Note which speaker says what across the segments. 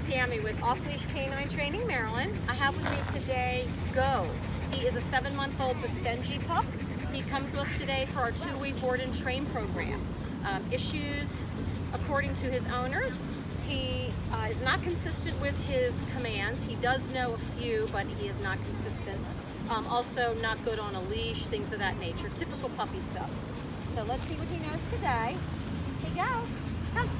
Speaker 1: Tammy with Off Leash K9 Training, Maryland. I have with me today Geaux. He is a 7-month-old Basenji pup. He comes to us today for our 2-week board and train program. Issues, according to his owners, he is not consistent with his commands. He does know a few, but he is not consistent. Also not good on a leash, things of that nature. Typical puppy stuff. So let's see what he knows today. Hey, Geaux, come.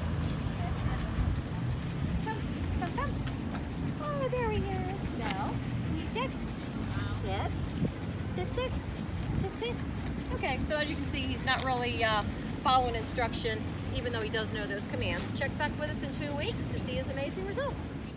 Speaker 1: Come. Oh, there he is. No. Can you sit? Sit. Okay, so as you can see, he's not really following instruction, even though he does know those commands. Check back with us in 2 weeks to see his amazing results.